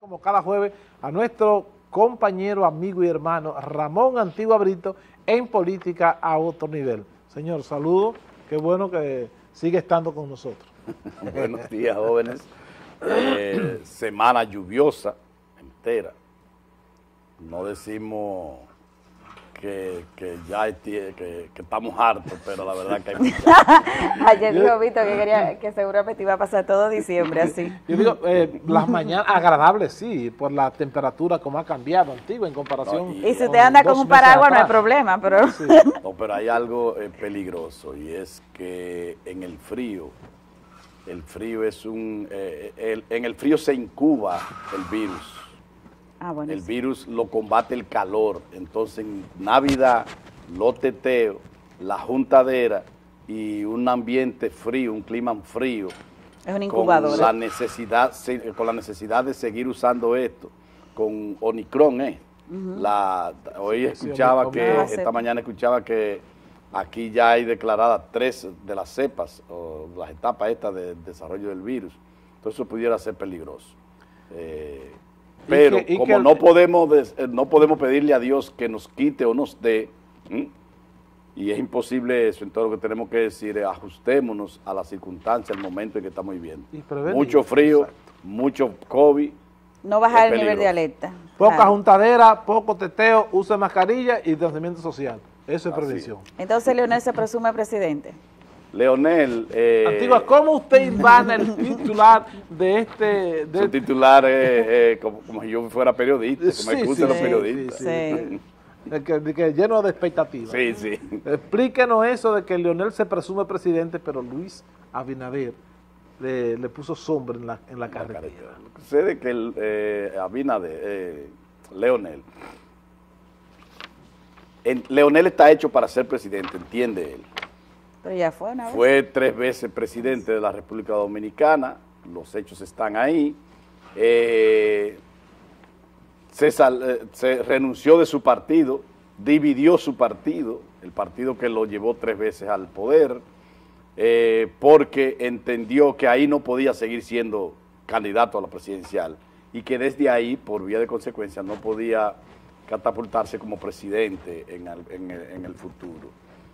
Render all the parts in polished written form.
Como cada jueves, a nuestro compañero, amigo y hermano Ramón Antigua Brito en Política a Otro Nivel. Señor, saludos, qué bueno que sigue estando con nosotros. Buenos días, jóvenes. Semana lluviosa entera. No decimos que ya que estamos hartos, pero la verdad que hay mucha. Ayer dijo Víctor que seguramente iba a pasar todo diciembre así. Yo digo, las mañanas agradables sí, por la temperatura como ha cambiado, Antigua, en comparación. No, y si usted anda con un paraguas no hay problema, pero... Sí. No, pero hay algo peligroso, y es que en el frío es en el frío se incuba el virus. Ah, bueno, El sí. virus lo combate el calor. Entonces, en Navidad, los teteos, la juntadera y un ambiente frío, un clima frío, Es una incubadora. con la necesidad de seguir usando esto, con Omicron, hoy escuchaba esta mañana escuchaba que aquí ya hay declaradas 3 de las cepas, o las etapas estas de desarrollo del virus. Entonces eso pudiera ser peligroso. Pero como no podemos pedirle a Dios que nos quite o nos dé, y es imposible eso, entonces lo que tenemos que decir es ajustémonos a las circunstancias, al momento en que estamos viviendo. Mucho frío, exacto, mucho COVID. No bajar el nivel de alerta. Poca juntadera, poco teteo, uso de mascarilla y distanciamiento social. Eso es prevención. Entonces Leonel se presume presidente. Leonel... Antigua, ¿cómo usted invana el titular de este...? Su titular es como si yo fuera periodista, como excusan los periodistas. Sí. Que lleno de expectativas. Sí, sí. Explíquenos eso de que Leonel se presume presidente, pero Luis Abinader le puso sombra en la carretera. Sucede que Leonel está hecho para ser presidente, entiende él. Pero ya fue una vez. Fue 3 veces presidente de la República Dominicana, los hechos están ahí. Se renunció de su partido, dividió su partido, el partido que lo llevó 3 veces al poder, porque entendió que ahí no podía seguir siendo candidato a la presidencial y que desde ahí, por vía de consecuencia, no podía catapultarse como presidente en el futuro.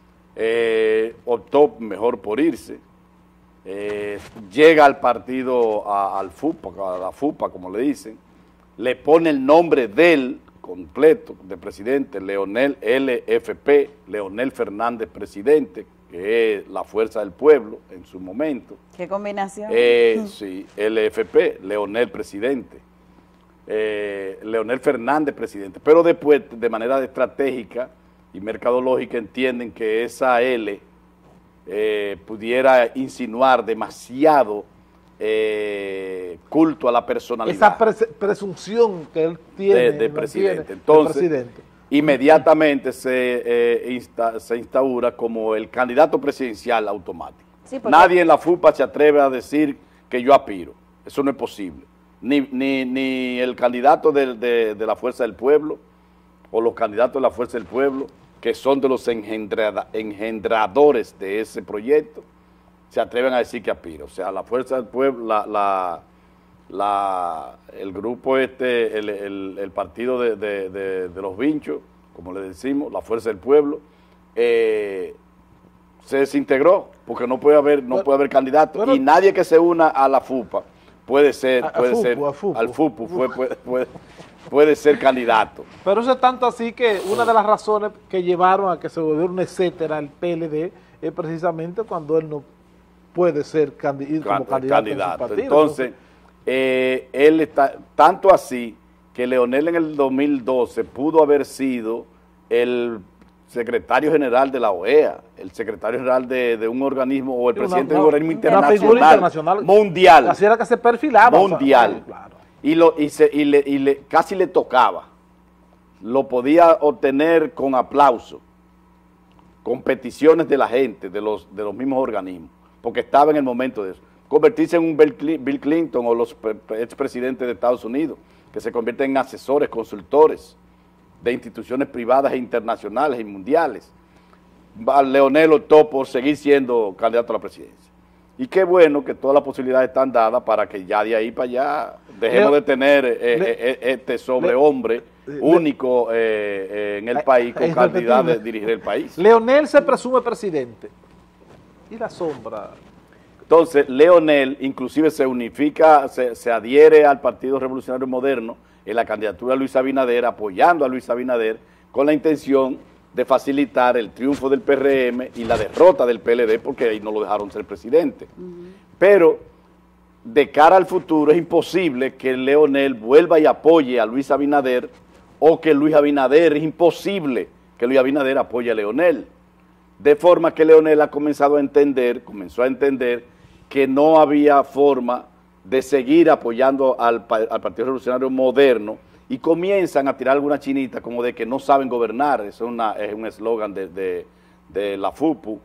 Optó mejor por irse, llega al partido, a la FUPA, como le dicen, le pone el nombre del completo de presidente, Leonel LFP, Leonel Fernández presidente, que es la Fuerza del Pueblo en su momento. ¿Qué combinación? Sí, LFP, Leonel presidente, Leonel Fernández presidente, pero después de manera estratégica y mercadológica entienden que esa L pudiera insinuar demasiado culto a la personalidad. Esa presunción que él tiene de presidente. Entonces, inmediatamente se instaura como el candidato presidencial automático. Sí, nadie en la FUPA se atreve a decir que yo aspiro. Eso no es posible. Ni el candidato de la Fuerza del Pueblo o los candidatos de la Fuerza del Pueblo, que son de los engendradores de ese proyecto, se atreven a decir que aspira. O sea, la Fuerza del Pueblo, el grupo el partido de los vinchos, como le decimos, la Fuerza del Pueblo, se desintegró, porque no puede haber candidato, y nadie que se una a la FUPA puede ser candidato. Pero eso es tanto así que una de las razones que llevaron a que se volviera un etcétera el PLD es precisamente cuando él no puede ser como candidato en su partido. Entonces, él está tanto así que Leonel en el 2012 pudo haber sido el secretario general de la OEA, el secretario general de un organismo o el presidente de un organismo internacional, mundial. Así era que se perfilaba. Mundial. O sea, claro. Y casi le tocaba. Lo podía obtener con aplauso, con peticiones de la gente, de los mismos organismos, porque estaba en el momento de eso. Convertirse en un Bill Clinton o los expresidentes de Estados Unidos, que se convierten en asesores, consultores de instituciones privadas e internacionales y mundiales. Leonel optó por seguir siendo candidato a la presidencia. Y qué bueno que todas las posibilidades están dadas para que ya de ahí para allá dejemos de tener este sobrehombre único en el país con calidad de dirigir el país. Leonel se presume presidente. ¿Y la sombra? Entonces, Leonel inclusive se unifica, se adhiere al Partido Revolucionario Moderno en la candidatura de Luis Abinader, apoyando a Luis Abinader con la intención de facilitar el triunfo del PRM y la derrota del PLD, porque ahí no lo dejaron ser presidente. Pero de cara al futuro es imposible que Leonel vuelva y apoye a Luis Abinader, o que Luis Abinader, es imposible que Luis Abinader apoye a Leonel. De forma que Leonel comenzó a entender que no había forma de seguir apoyando al Partido Revolucionario Moderno, y comienzan a tirar alguna chinita como de que no saben gobernar. Eso es un eslogan de la FUPU.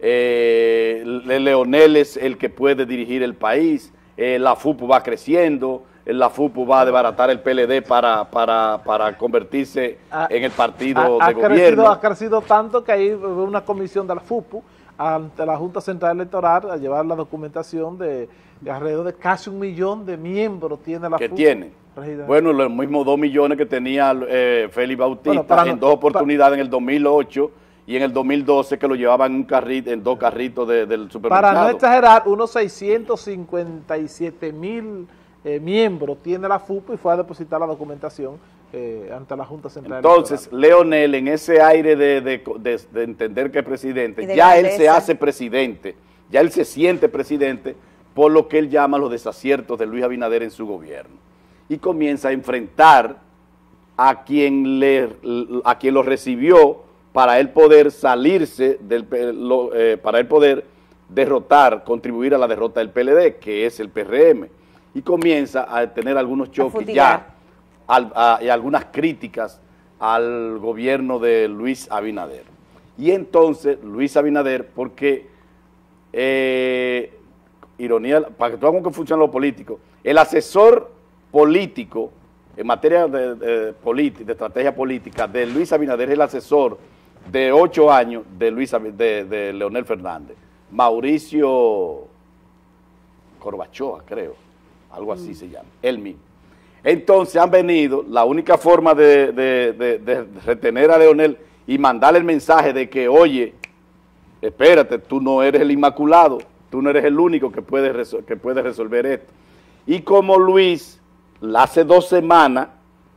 Leonel es el que puede dirigir el país, la FUPU va creciendo, la FUPU va a desbaratar el PLD para convertirse en el partido de gobierno. Ha crecido tanto que hay una comisión de la FUPU ante la Junta Central Electoral a llevar la documentación de alrededor de casi 1 millón de miembros tiene la FUPU. ¿Qué tiene? Bueno, los mismos 2 millones que tenía Félix Bautista en 2 oportunidades, en el 2008 y en el 2012, que lo llevaban en 2 carritos del supermercado. Para no exagerar, unos 657,000 miembros tiene la FUPU, y fue a depositar la documentación ante la Junta Central Entonces, Electoral. Leonel, en ese aire de entender que es presidente, ya él se hace presidente, ya él se siente presidente por lo que él llama los desaciertos de Luis Abinader en su gobierno. Y comienza a enfrentar a quien lo recibió para él poder salirse, para él poder contribuir a la derrota del PLD, que es el PRM. Y comienza a tener algunos choques ya y algunas críticas al gobierno de Luis Abinader. Y entonces Luis Abinader, porque, ironía, para que tú veas cómo funciona lo político, el asesor político en materia de estrategia política de Luis Abinader es el asesor de 8 años de Leonel Fernández, Mauricio Corbachoa, creo, algo así se llama, él mismo. Entonces han venido, la única forma de retener a Leonel y mandarle el mensaje de que, oye, espérate, tú no eres el inmaculado, tú no eres el único que puede resolver esto. Y como Luis, hace 2 semanas,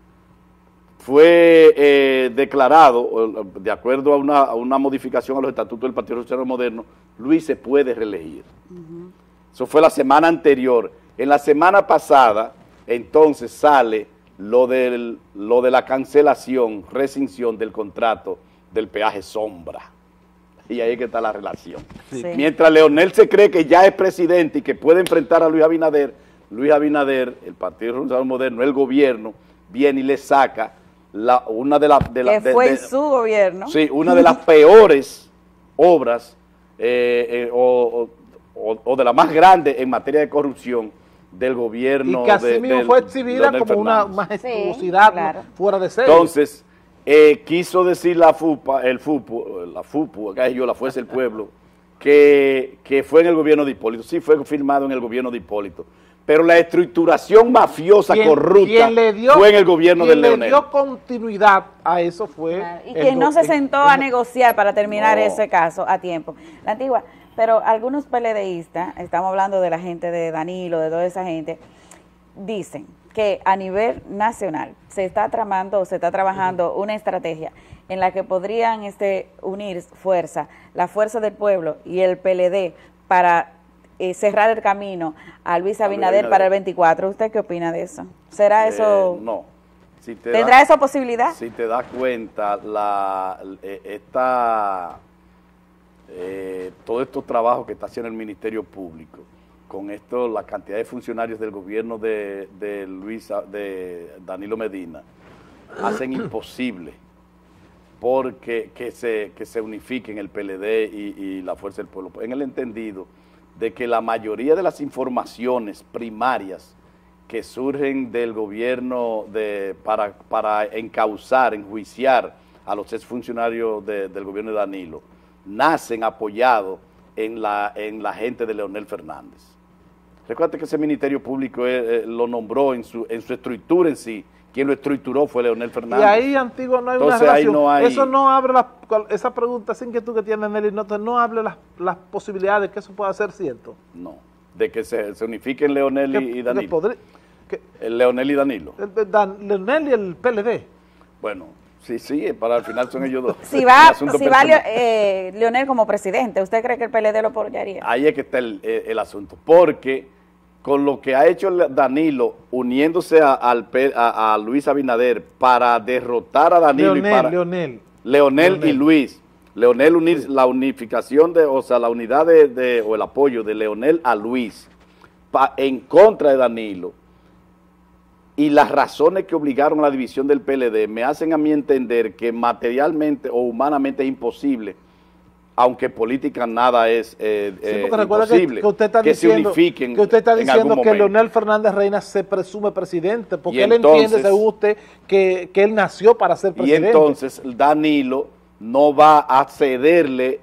fue declarado, de acuerdo a una modificación a los estatutos del Partido Revolucionario Moderno, Luis se puede reelegir. Eso fue la semana anterior. En la semana pasada, entonces sale lo de la cancelación, rescisión del contrato del peaje sombra. Y ahí es que está la relación. Sí. Mientras Leonel se cree que ya es presidente y que puede enfrentar a Luis Abinader, el Partido Revolucionario Moderno, el gobierno, viene y le saca una de las... que fue en su gobierno. Sí, una de las peores obras o de la más grande en materia de corrupción del gobierno. Y que así mismo fue exhibida como una majestuosidad, sí, claro, fuera de serie. Entonces, quiso decir la FUPU, acá yo, la Fuerza del Pueblo, que fue en el gobierno de Hipólito. Sí, fue firmado en el gobierno de Hipólito. Pero la estructuración mafiosa, corrupta, fue en el gobierno de Leonel. Quien le dio continuidad a eso fue... Claro, y quien no se sentó a negociar para terminar ese caso a tiempo. La Antigua, pero algunos PLDistas, estamos hablando de la gente de Danilo, de toda esa gente, dicen que a nivel nacional se está trabajando una estrategia en la que podrían unir la fuerza del pueblo y el PLD para cerrar el camino a Luis Abinader para el 24. ¿Usted qué opina de eso? ¿Será eso? No. ¿Tendrá esa posibilidad? Si te das cuenta, todos estos trabajos que está haciendo el Ministerio Público, con esto, la cantidad de funcionarios del gobierno de Danilo Medina, hacen imposible porque que se unifiquen el PLD y la Fuerza del Pueblo, en el entendido de que la mayoría de las informaciones primarias que surgen del gobierno para encauzar, enjuiciar a los exfuncionarios del gobierno de Danilo, nacen apoyados en la gente de Leonel Fernández. Recuerda que ese Ministerio Público lo nombró en su estructura en sí. Quien lo estructuró fue Leonel Fernández. Y ahí, Antigua, no hay entonces, una relación. Ahí no hay... Eso no abre esa pregunta, esa inquietud que tiene Nelly, no abre las posibilidades de que eso pueda ser cierto. No, de que se unifiquen Leonel y Danilo. Leonel y Danilo. Leonel y el PLD. Bueno, sí, para el final son ellos dos. Si va Leonel como presidente, ¿usted cree que el PLD lo apoyaría? Ahí es que está el asunto, porque con lo que ha hecho Danilo, uniéndose a Luis Abinader para derrotar a Danilo Leonel y Luis. Leonel unir la unificación la unidad o el apoyo de Leonel a Luis en contra de Danilo. Y las razones que obligaron a la división del PLD me hacen a mí entender que materialmente o humanamente es imposible, aunque política nada es imposible, que usted está diciendo, se unifiquen. Que usted está diciendo que Leonel Fernández Reina se presume presidente, porque él entiende, según usted, que él nació para ser presidente. Y entonces Danilo no va a cederle.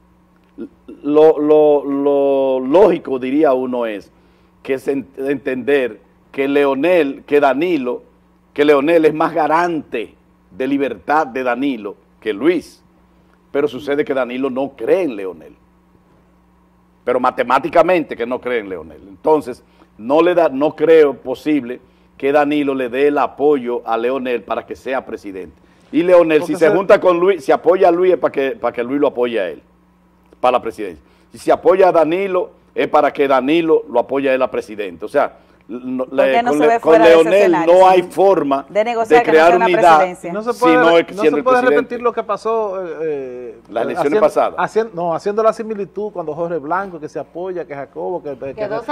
Lo lógico, diría uno, es que entender que Leonel es más garante de libertad de Danilo que Luis. Pero sucede que Danilo no cree en Leonel. Pero matemáticamente que no cree en Leonel. Entonces, no creo posible que Danilo le dé el apoyo a Leonel para que sea presidente. Y Leonel, si se junta con Luis, si apoya a Luis es para que Luis lo apoye a él, para la presidencia. Y si apoya a Danilo, es para que Danilo lo apoye a él a presidente. O sea, con Leonel no hay forma de crear unidad. No se puede repetir lo que pasó las elecciones pasadas. Haciendo la similitud cuando Jorge Blanco, que se apoya, que Jacobo, que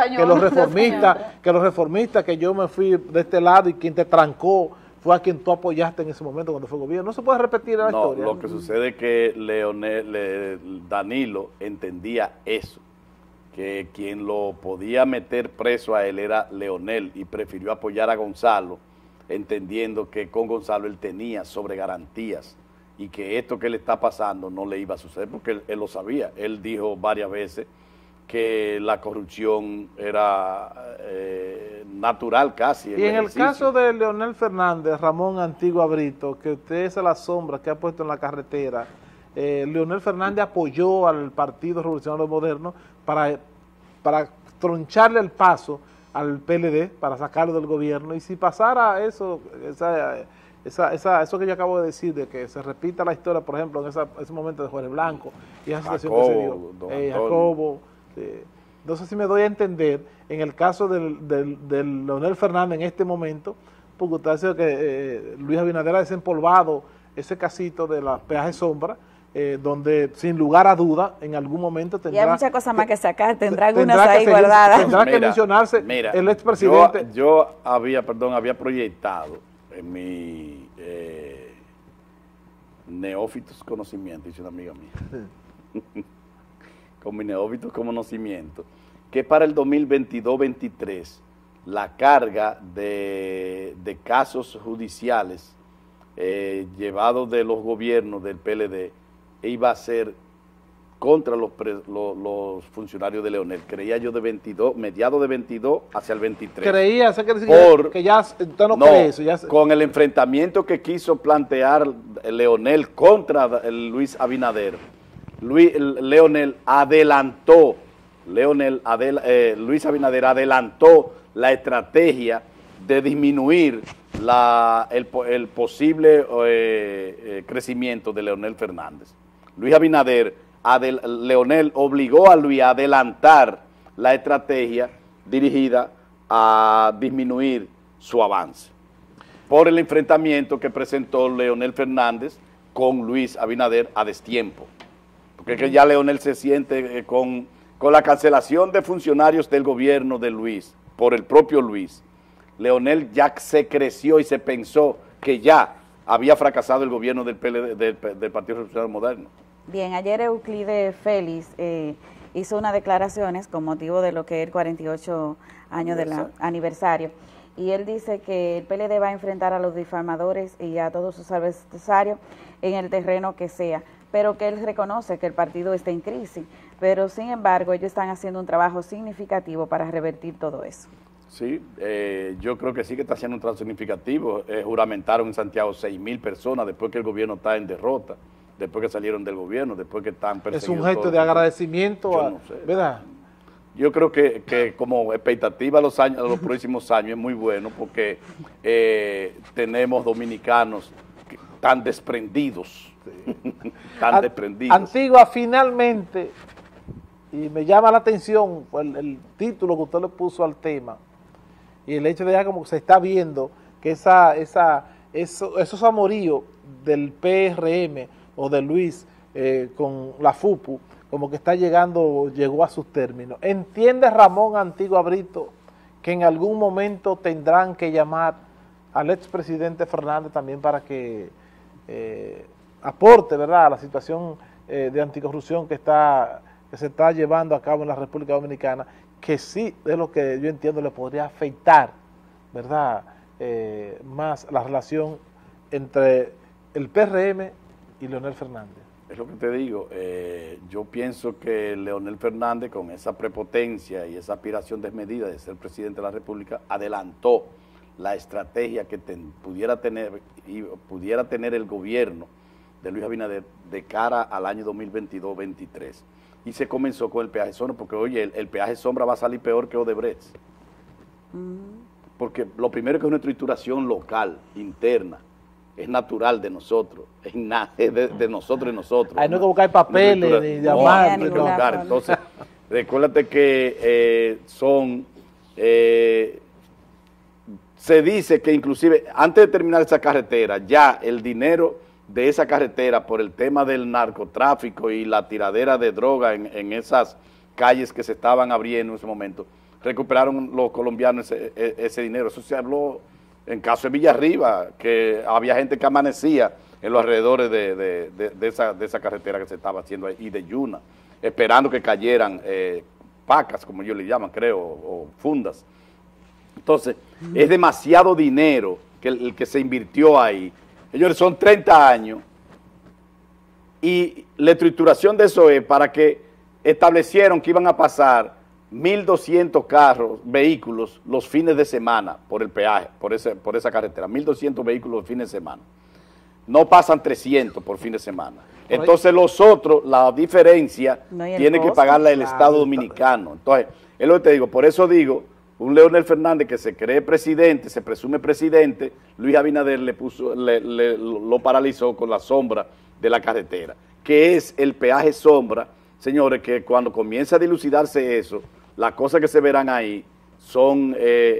los reformistas, que yo me fui de este lado y quien te trancó fue a quien tú apoyaste en ese momento cuando fue gobierno. No se puede repetir la historia. Lo que sucede es que Danilo entendía eso, que quien lo podía meter preso a él era Leonel y prefirió apoyar a Gonzalo, entendiendo que con Gonzalo él tenía sobre garantías y que esto que le está pasando no le iba a suceder, porque él lo sabía. Él dijo varias veces que la corrupción era natural casi. Y en el caso de Leonel Fernández, Ramón Antigua Brito, que usted es la sombra que ha puesto en la carretera, Leonel Fernández apoyó al Partido Revolucionario Moderno para troncharle el paso al PLD, para sacarlo del gobierno, y si pasara eso, eso que yo acabo de decir, de que se repita la historia, por ejemplo, en ese momento de Jorge Blanco, y esa situación que se dio, Jacobo, no sé si me doy a entender, en el caso del Leonel Fernández en este momento, porque usted ha dicho que Luis Abinader ha desempolvado ese casito de la peaje sombra, donde sin lugar a duda en algún momento tendrá... Y hay muchas cosas más que sacar, tendrá algunas ahí guardadas. Tendrá que mencionarse el expresidente. Yo había proyectado en mi neófitos conocimiento, dice una amiga mía, con mi neófitos conocimiento, que para el 2022-23 la carga de casos judiciales llevados de los gobiernos del PLD iba a ser contra los funcionarios de Leonel. Creía yo mediados de 22 hacia el 23. Creía, eso quiere decir que ya usted no cree eso. Con el enfrentamiento que quiso plantear Leonel contra Luis Abinader, Luis Abinader adelantó la estrategia de disminuir el posible crecimiento de Leonel Fernández. Leonel obligó a Luis a adelantar la estrategia dirigida a disminuir su avance por el enfrentamiento que presentó Leonel Fernández con Luis Abinader a destiempo. Porque es que ya Leonel se siente con la cancelación de funcionarios del gobierno de Luis, por el propio Luis. Leonel ya se creció y se pensó que ya había fracasado el gobierno del PLD, del Partido Revolucionario Moderno. Bien, ayer Euclides Félix hizo unas declaraciones con motivo de lo que es el 48 años del aniversario, y él dice que el PLD va a enfrentar a los difamadores y a todos sus adversarios en el terreno que sea, pero que él reconoce que el partido está en crisis, pero sin embargo ellos están haciendo un trabajo significativo para revertir todo eso. Sí, yo creo que sí que está haciendo un trabajo significativo. Juramentaron en Santiago 6,000 personas después que el gobierno está en derrota, después que salieron del gobierno, después que están perseguidos. Es un gesto de agradecimiento, no sé, ¿verdad? Yo creo que como expectativa a los próximos años es muy bueno porque tenemos dominicanos tan desprendidos, sí. Tan desprendidos. Antigua, finalmente, y me llama la atención el título que usted le puso al tema, y el hecho de ya como que se está viendo que esos amoríos del PRM o de Luis con la FUPU, como que llegó a sus términos. ¿Entiende Ramón Antigua Brito que en algún momento tendrán que llamar al expresidente Fernández también para que aporte, ¿verdad?, a la situación de anticorrupción que se está llevando a cabo en la República Dominicana, que sí, es lo que yo entiendo, le podría afectar, ¿verdad?, más la relación entre el PRM y Leonel Fernández? Es lo que te digo, yo pienso que Leonel Fernández, con esa prepotencia y esa aspiración desmedida de ser presidente de la República, adelantó la estrategia que pudiera tener el gobierno de Luis Abinader de cara al año 2022-23. Y se comenzó con el peaje sombra, porque oye, el peaje sombra va a salir peor que Odebrecht. Porque lo primero es que es una estructuración local, interna, es natural de nosotros, es de nosotros y nosotros. Ahí no hay que buscar papeles, ni llamar. No hay que buscar. Entonces, recuérdate que se dice que inclusive antes de terminar esa carretera, ya el dinero de esa carretera por el tema del narcotráfico y la tiradera de droga en esas calles que se estaban abriendo en ese momento, recuperaron los colombianos ese dinero. Eso se habló en caso de Villarriba, que había gente que amanecía en los alrededores de esa carretera que se estaba haciendo ahí, y de Yuna, esperando que cayeran pacas, como ellos le llaman, creo, o fundas. Entonces, es demasiado dinero el que se invirtió ahí. Señores, son 30 años y la estructuración de eso es para que establecieron que iban a pasar 1.200 vehículos los fines de semana por el peaje, por esa carretera, 1.200 vehículos los fines de semana. No pasan 300 por fin de semana. Entonces los otros, la diferencia, tiene que pagarla el Estado Dominicano. Entonces, es lo que te digo, por eso digo, un Leonel Fernández que se cree presidente, se presume presidente, Luis Abinader lo paralizó con la sombra de la carretera, que es el peaje sombra. Señores, que cuando comienza a dilucidarse eso, las cosas que se verán ahí son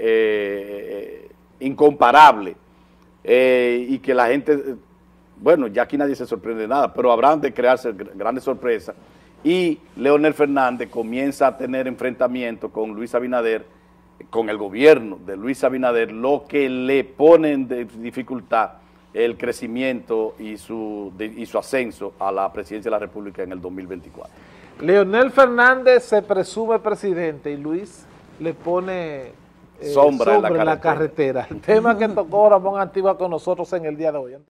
incomparables, y que la gente, bueno, ya aquí nadie se sorprende de nada, pero habrán de crearse grandes sorpresas, y Leonel Fernández comienza a tener enfrentamiento con Luis Abinader, con el gobierno de Luis Abinader, lo que le pone en dificultad el crecimiento y su ascenso a la presidencia de la República en el 2024. Leonel Fernández se presume presidente y Luis le pone sombra en la carretera. El tema que tocó Ramón Antigua con nosotros en el día de hoy.